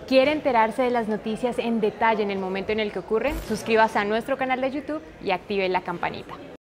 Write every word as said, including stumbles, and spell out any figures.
¿Quiere enterarse de las noticias en detalle en el momento en el que ocurren? Suscríbase a nuestro canal de YouTube y active la campanita.